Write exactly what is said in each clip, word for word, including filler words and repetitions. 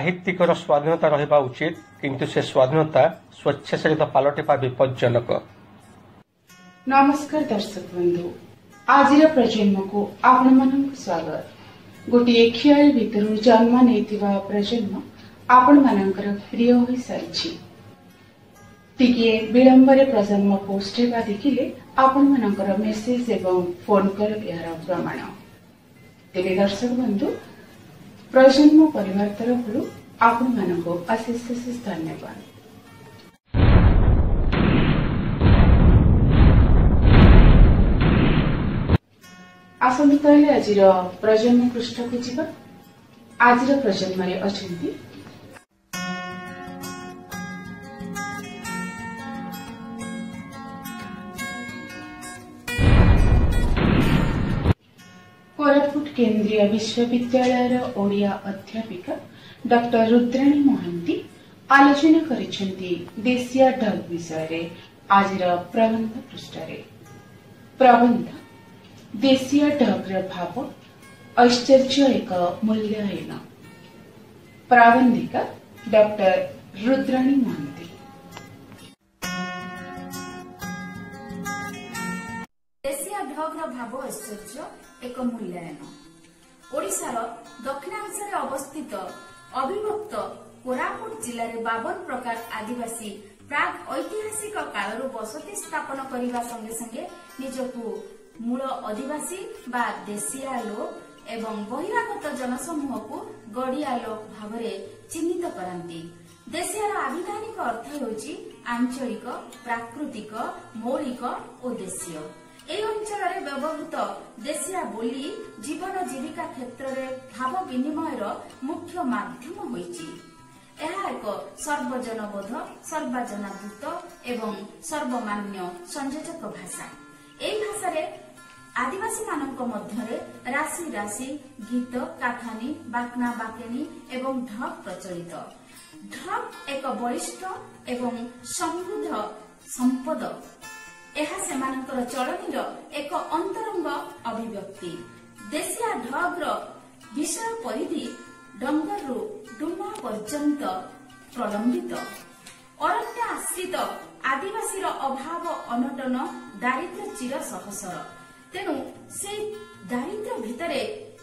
साहित्यिकर स्वाधीनता रहिबा उचित किंतु से स्वाधीनता स्वच्छाचारित पालटिबा विपज्जनक। नमस्कार दर्शक बंधु, आज प्रजन्म को आपण मानक स्वागत। गोटे खेल भितर जन्म नहीं प्रजन्म आपण मानकर प्रिय हो सारी टिके विलंबर प्रजन्म पोस्ट देखिले आपण मानकर मेसेज एवं फोन कॉल यार प्रमाण। तेरे दर्शक बंधु, प्रजन्म परिवार तरफ आपण मानक अशेष अशेष धन्यवाद। आसंतु कहले आज प्रजन्म पृष्ठ को जीवा। आज प्रजन्म रे अछंती कोरापुट केंद्रीय विश्वविद्यालय ओडिया अध्यापिका डॉक्टर रुद्राणी महांती आलोचना करिसेंती देशिया ढग विषय रे आज प्रबंध पृष्ठ रे। प्रबंध देशिया ढग्र भाव ऐश्चर्य एक मूल्यहीन। प्राबंधिका डॉक्टर रुद्राणी महांती। देशिया ढग्र भाव ऐश्चर्य एक मूल्यहीन। ओडिशार दक्षिणांश अवस्थित अविभक्त कोरापुट जिले में बावन प्रकार आदिवासी प्राग ऐतिहासिक कालरू बसति स्थापन करने संगे संगे निजकू मूल आदिवासी बा देशिया लोक एवं बहिरागत जनसमूह को गड़िया लोक भाव चिन्हित करती। देशियार आभिधानिक अर्थ होची आंचलिक, प्राकृतिक, मौलिक और देशीय। এই অঞ্চলের ব্যবহৃত দেশিয়া বলি জীবন জীবিকা ক্ষেত্রে ভাব বিনিময়ের মুখ্য মাধ্যম হয়েছে। ଏହା ଏକ ସର୍ବଜନବୋଧ, ସର୍ବଜନାଦୃତ ଏବଂ ସର୍ବମାନ୍ୟ ସଂଯୋଜକ ଭାଷା। ଏହି ଭାଷାରେ आदिवासी मानक मध्यरे राशि राशि गीत, काथानी, बाकना बाकेनी एवं ढग प्रचलित। ढग एक बलिष्ठ एवं समृद्ध संपद। ଏହା ସେମାନଙ୍କର ଚଳନୀର ଏକ ଅନ୍ତରଙ୍ଗ ଅଭିବ୍ୟକ୍ତି। ଦେଶିଆ ଢଗ୍ର ବିଷୟ ପରିଧି ଡଙ୍ଗରରୁ ଡୁମା ପର୍ଯ୍ୟନ୍ତ ପ୍ରଲମ୍ବିତ। ଅରଣ୍ୟ ଆଶ୍ରିତ ଆଦିବାସୀର ଅଭାବ ଅନଟନ ଦାରିଦ୍ର୍ୟ ଚିର ସହସର। ତେଣୁ ସେ ଦାରିଦ୍ର୍ୟ ଭିତରେ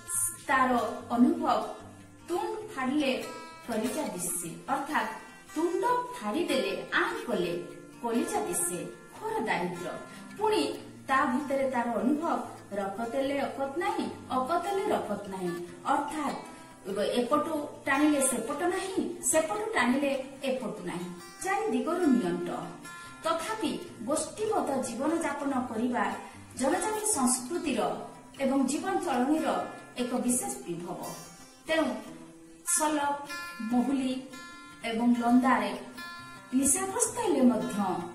ତାର ଅନୁଭବ ତୁଣ୍ଡ ଫାଡ଼ିଲେ କଲିଜା ଦିଶେ, ଅର୍ଥାତ୍ ତୁଣ୍ଡ ଫାଡ଼ିଦେଲେ ଆଁ କଲେ କଲିଜା ଦିଶେ। ଘୋର ଦାରିଦ୍ର୍ୟ ପୁଣି ତା ଭିତରେ ତାର ଅନୁଭବ ରକତେଲେ ଅକତ ନାହିଁ, ଅକତେଲେ ରକତ ନାହିଁ, ଅର୍ଥାତ୍ ଏପଟୁ ଟାଣିଲେ ସେପଟ ନାହିଁ, ସେପଟୁ ଟାଣିଲେ ଏପଟୁ ନାହିଁ, ଚାରି ଦିଗରୁ ନିଅଣ୍ଟ। ତଥାପି ଗୋଷ୍ଠୀବଦ୍ଧ ଜୀବନ ଯାପନ କରିବା जनजाति संस्कृतिर एवं जीवन चलनीर एक विशेष विभव। तेणु सलक, महुली एवं लंदारे निशाग्रस्त हेले मध्य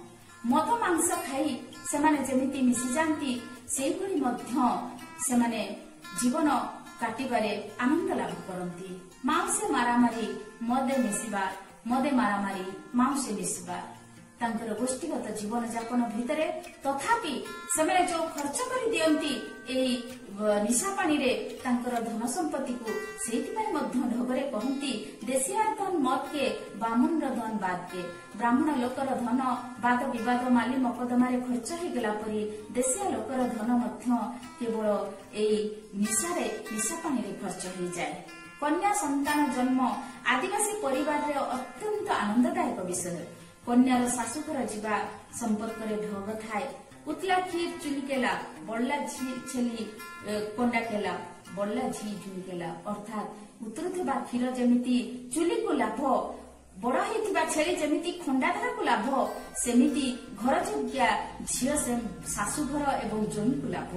मद मांस खाई सेमाने जेमिति मिसी जांती सेहिभଳି मध्य सेमाने जीवन काटिबारे आनंद लाभ करती। मांसे मारामारी मदे मिसिबा, मदे मारामारी मांसे मिसिबा तांकर गोष्ठीगत जीवन जापन भितरे तथापि सेमाने जो खर्च करि दियंती एई निशा पानी रे तांकर धन संपत्ति को सेहितिपाई मध्य ढगरे कहंती देशियार धन मत के बामुन धन बाद के। ब्राह्मण लोकर धन वाद विवाद माली मकदमा रे खर्च हो गला परी देशिया लोकर धन मध्य केवल एई निशा रे निशा पानी रे खर्च हो जाए। कन्या संतान जन्म आदिवासी परिवार रे अत्यंत आनंददायक विषय। कन्यार शाशुघर जीवा संपर्क रे ढग थाए। उतला खीर चुली केला, बड़ला झी छेली कंडा केला, बड़ला झी झुली केला, अर्थात उतरुथिबा क्षीर जेमिति चुली को लाभ, बड़ हेतिबा छेली जेमिति खंडाधार को लाभ, सेमिति घर जोग्या झियो से शाशुघर एवं जमी को लाभ।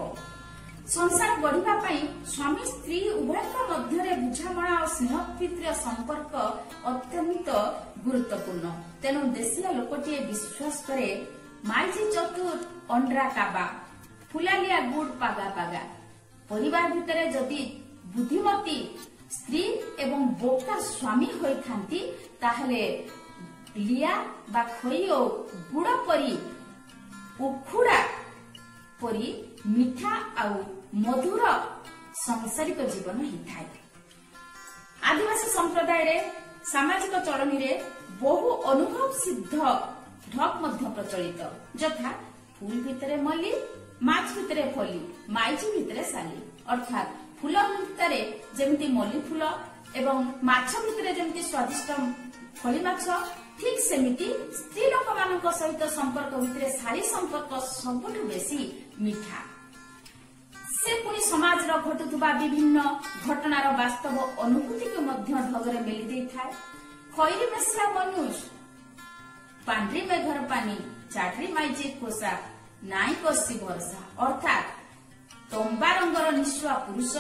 संसार गढ़िबा पई स्वामी स्त्री उभयक मध्यरे बुझामणा और स्नेहप्रीतिर संपर्क अत्यंत गुरुत्वपूर्ण। तेणु देशिया लोकटीए विश्वास करे माइजी चतुर अंड्रा काबा, फुलालिया गुड़ पागा पागा। परिवार भितरे जदि बुद्धिमती स्त्री एवं बोका स्वामी होई थांती ताहले लिया बा खोई ओ गुड़ परी उखुड़ा परी मिठा आउ मधुर सांसारिक जीवन ही थाए। आदिवासी संप्रदाय रे सामाजिक चलनी रे बहु अनुभव सिद्ध ढक मध्य प्रचलित यथा फूल भितरे मली माछ भितरे फली माइची भितरे साली अर्थात फूल भितरे जेमती मली फूल एवं माछ भितरे जेमती स्वादिष्ट फली माछ ठीक सेमिति स्त्री लोक मानक सहित संपर्क भितरे साली संपर्क सबुठु बेसी मिठा से पुणी समाज रो घटुथुबा विभिन्न घटनार वास्तव अनुभूति को मध्य ढगरे मेली देई थाए खैरी मेसला मनुज पांड्री मेघर पानी चाटरी माइजी कोसा नाई कसी भरसा अर्थात तंबा रंगर निश्वा पुरुष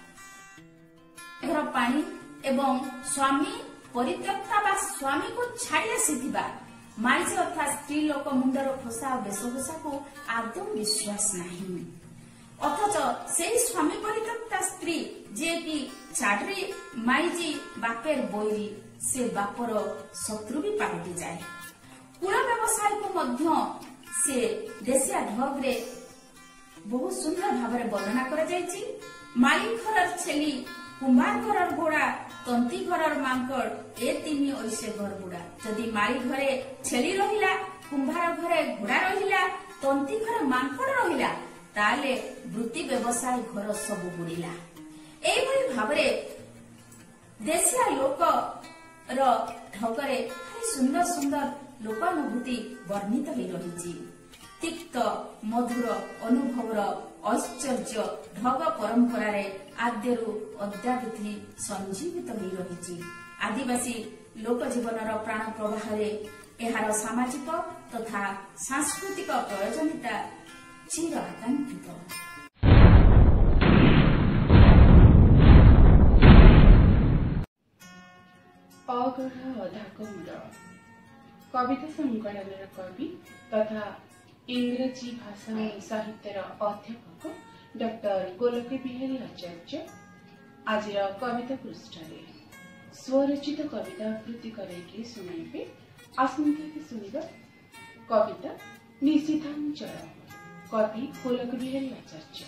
घर पानी एवं स्वामी परित्यक्ता बा स्वामी को छाड़ी आसीथिबा माइजी अर्थात स्त्री लोक मुंडर खोसा वेशभूषा को आदौ विश्वास नहीं अथच से स्वामी परित्यक्ता स्त्री जे कि चाटरी माइजी बापेर बोईरी से बापर शत्रु भी पालटि जाए कुल व्यवसाय को मध्य से देशिया ढग रे बहुत सुंदर भाव वर्णना कर माली घर छेली कुंभार घर घोड़ा तंती घर मांकड़ ए तीन ऐसे घर बुड़ा जदि माली घरे छेली रहिला कुंभार घरे घोड़ा रहिला तंती घर मांकड़ रहिला ताले वृत्ति व्यवसाय घर सब बुड़िला एभली भावरे देशिया लोक रो ढगरे सुंदर सुंदर लोकानुभूति वर्णित हो रही तिक्त मधुर अनुभवर ऐश्वर्य ढग परंपरा रे आद्यरु अद्यावधि संजीवित हो रही आदिवासी लोक जीवनर प्राण प्रवाह रे एहार सामाजिक तथा सांस्कृतिक प्रयोजनीयता चिर आकांक्षित अगढ़ अधाक मूल कविता संकलन कवि तथा इंग्रजी भाषा और साहित्यर अध्यापक डॉक्टर गोलक बिहारी आचार्य आज कविता पृष्ठ स्वरचित कविता आवृत्ति करके सुनाइबे आसंता के सुनिबा कविता निषिद्धांचल कवि गोलक बिहारी आचार्य।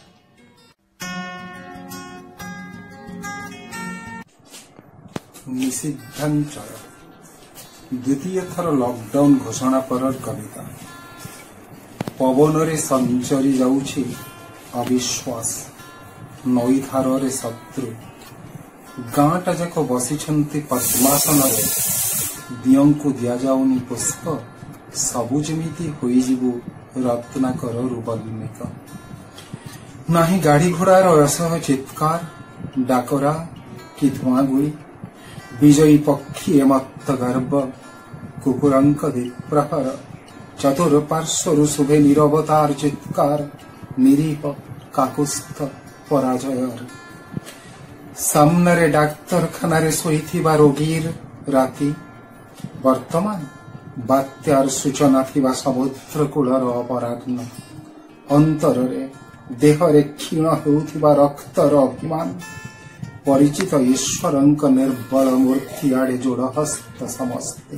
निषिद्धांचल द्वितीय थर लॉकडाउन घोषणा पर कविता पवन रे संचरी जाउछि अविश्वास नई धार रे शत्रु गाँटा जाक बसिछन्ति पद्मासन रे दियंकु दिया जाउनी पुष्प सबु जेमिति होई जिवु रत्नाकर रूपलिमिक नाही गाड़ी घोड़ार असह चित्कार डाकरा कि धुआं गुड़ी विजयी पक्षी एमत्त गर्भ कुकुरंक प्रहर चतुर पार्श्वर शुभे निरवतार चित्कार निरीह काकुस्थ पराजयर सामने डाक्तरखाना रे शोइथिबा रोगीर राति वर्तमान बात्यार सूचना थिबा समुद्र कूलर अपराह्न अंतर रे देह रे क्षीण हेउथिबा रक्तर अभिमान परिचित ईश्वरंक निर्बल मूर्ति आड़े जोड़ हस्त समस्ते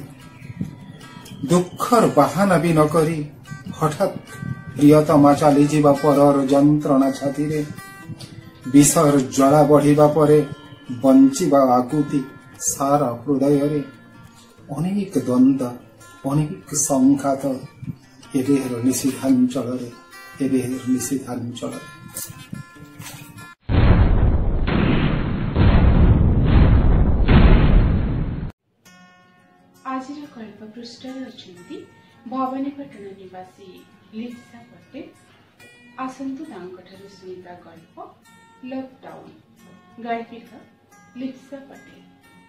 दुखर बहाना भी न करी हठात प्रियतमा चली जीवा परर जंत्रणा छाती रे विषर ज्वाला बढ़िबा परे बंचिबा आकुति सारा हृदय रे अनेक द्वंद्व अनेक संघात एबेर निषिद्धांचल रे एबेर निषिद्धांचल रे आज कल्प पृष्ठ अच्छा भवानीपाटन निवासी लिप्सा पटेल आसतु शुणा गल्प लॉकडाउन गायिका लिप्सा पटेल।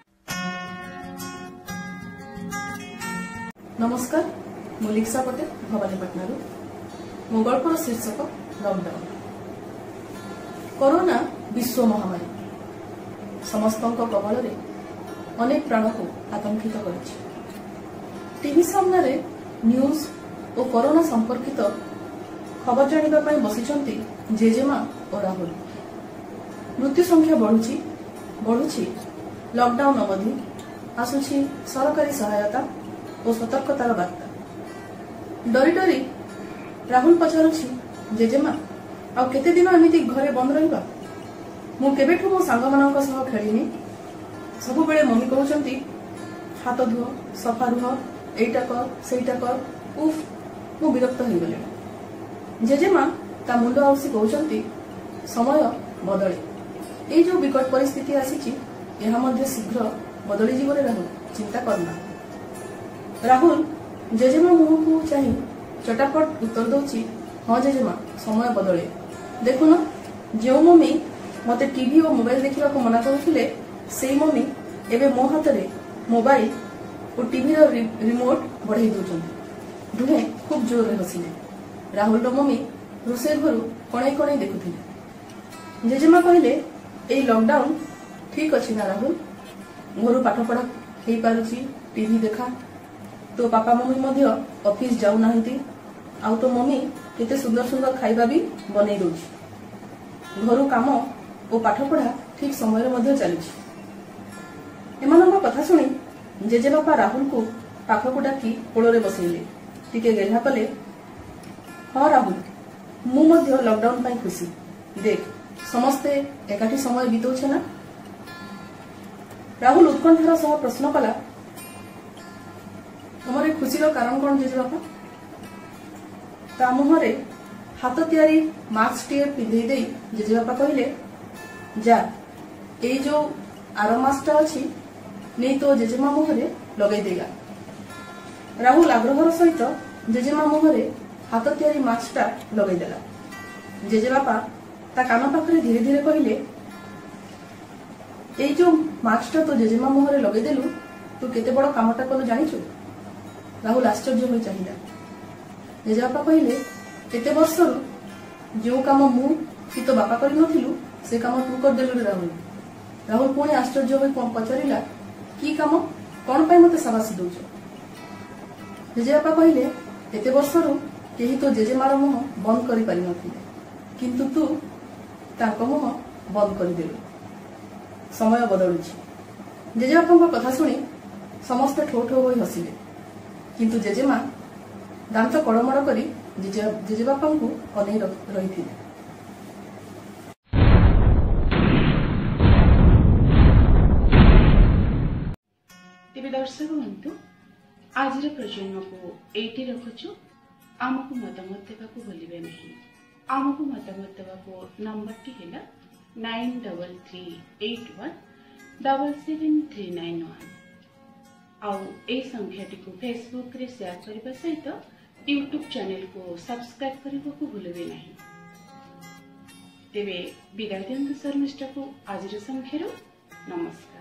नमस्कार मु लिप्सा पटेल भवानीपाटन मो गल्पर शीर्षक लॉकडाउन। कोरोना विश्व महामारी समस्त कबल अनेक प्राण को आतंकित करिछि। टीवी सामने न्यूज और कोरोना संपर्कित खबर जानापी बसिचंती जेजेमा और राहुल। मृत्यु संख्या बढ़ुची बढ़ुची लॉकडाउन अवधि आसुची सरकारी सहायता और सतर्कतार बार्ता। डरी डरी राहुल पचारुछि जेजेमा आ केते दिन एमिति घरे बंद रहिबा। मु केबेठु मो सांग मानक सह खेलिनी सबु बेले मम्मी कहउचंती हाथ धुओ सफा रुह एटा कर सेटा कर उफ मु विरक्त हो गले। जेजेमा ता मुंड आउसी कहउचंती समय बदले ए जो विकट परिस्थिति आसीची एहा मध्ये शीघ्र बदली जीवन राहुल चिंता करना। राहुल जेजेमा मुह को चाही चटापट उत्तर दउची हाँ जेजेमा समय बदले। देखुन जो मम्मी मते टीवी और मोबाइल देखा मना करुले से मम्मी एबे मो हाथ में मोबाइल और टीवी रिमोट बढ़ाई दौरान दुहे खूब जोर रे हसिले। राहुल मम्मी रोषे घर कणई कणई देखुले। जेजेमा कहले ए लॉकडाउन ठीक अच्छी ना राहुल घर पाठ पढ़ा हो पारुची टीवी देखा तो पापा मम्मी मध्य ऑफिस जाऊ नाहंती आउ तो मम्मी केते सुंदर सुंदर खाइबा भी बनै दउची। घर काम और पाठ पढ़ा ठीक समय मध्य चलुची। एमानंक कथा सुनी जेजेबापा राहुल को पाखक डाकी कोଳରେ बसैले टिके गेढ़ा कले। हाँ राहुल मु मध्य लॉकडाउन पाई खुशी देख समस्ते एकाठी समय बितौछे ना। राहुल उत्कंठार सह प्रश्न कला तुमर खुशीर कारण कौन जेजेबापा। ता मुहरे हाथ तैयारी मास्क टीए पिंधे दे जेजेबापा कहले जा ए जो आर मास्कटा अच्छी नहीं तो जेजेमा मुहरे लगे देगा। राहुल आग्रहर सहित जेजेमा मुहरे हाथ तैयारी मास्कटा लगे देला। जेजेबापा ता कान पाखरे धीरे धीरे कहले ए जो मास्कटा तो जेजेमा मुहरे लगे देलु तू केते बड़ कामटा कलु जानिछु। राहुल आश्चर्य होई चाहिला। जेजेबापा कहले केते वर्षरु जो काम मु कि तो बापा करि नथिलु से काम तू कर देलु रे राहुल। राहुल पुणी आश्चर्य होई पचारिला कि काम कौन पाई मते साबासी दउछ। जेजेबापा कहले एते वर्षरु केही तो जेजेमार मुह बंद करि पारि नथिले किंतु तू ताको मुह बंद करि देलु। समय बदलुछि। जेजेबापा कथा सुनी समस्त ठो ठो होई हसिले किंतु जेजेमा दांत कड़मड़ करी जेजेबापा को अनै रही। तेरे दर्शक बंधु आज प्रजन्म को एटी रखुचु। आमको मतामत देवाक भूलिबे नहीं। आमको मतामत देवाक नंबर टी है nine double three eight one double seven three nine one आउ ए संख्याटी को फेसबुक रे शेयर करने सहित यूट्यूब चैनल को सब्सक्राइब करने को भूलिबे नहीं। तेबे विदाय दियंतु शर्मिष्ठा को आज संख्यार नमस्कार।